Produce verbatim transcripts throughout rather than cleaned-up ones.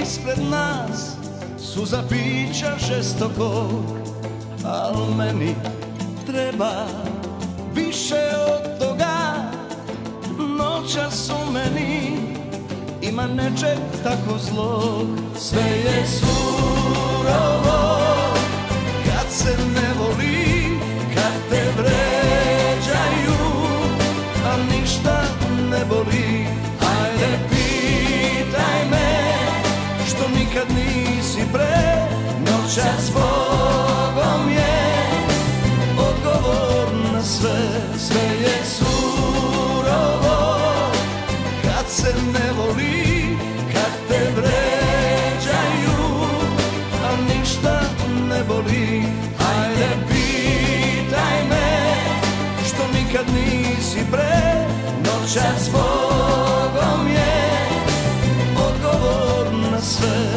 ispred nas suza bića žestokog, al meni treba više od toga. Noćas u meni ima nečeg tako zlog. Sve je surovo kad se ne voli, kad te vređaju, a ništa ne boli. Ajde pitaj me što nikad nisi pre. Noćas s Bogom je odgovor na sve. Sve je surovo kad se ne voli, kad te vređaju, a ništa ne boli. Ajde pitaj me što nikad nisi pre. Noćas s Bogom je odgovor na sve.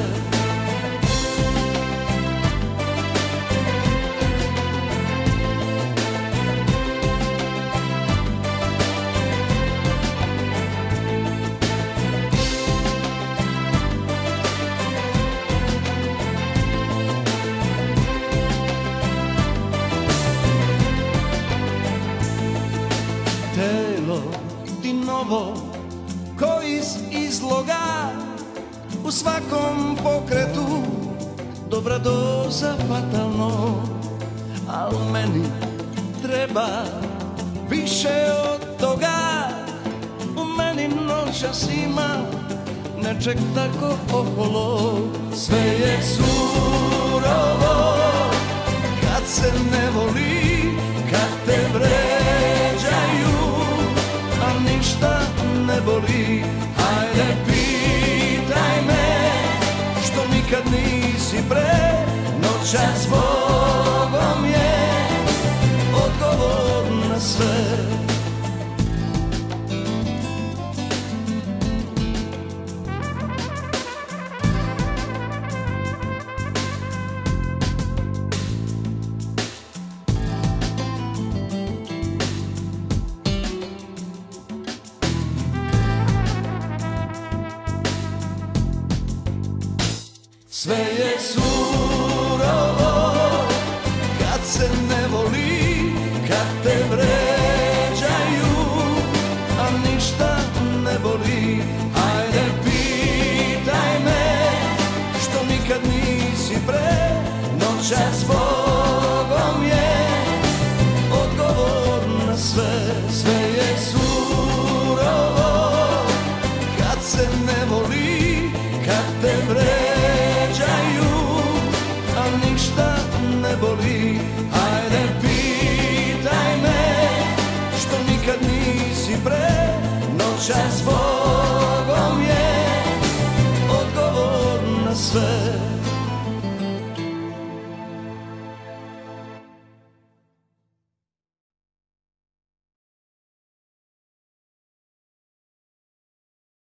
Telo ti novo ko iz izloga, u svakom pokretu dobra doza fatalno. Al meni treba više od toga. U meni noćas ima nečeg tako oholo. Sve je surovo kad se ne voli, kad te vređaju, a ništa ne boli. Ajde pitaj me što nikad nisi pre. Noćas s Bogom je odgovor na sve. Sve je surovo kad se ne voli, kad te vređaju, a ništa ne boli. Ajde pitaj me što nikad nisi pre. Noćas s Bogom je odgovor na sve. Sve je surovo kad se ne voli, kad te vređaju, a ništa ne boli. Ajde pitaj me što nikad nisi pre. Noćas s Bogom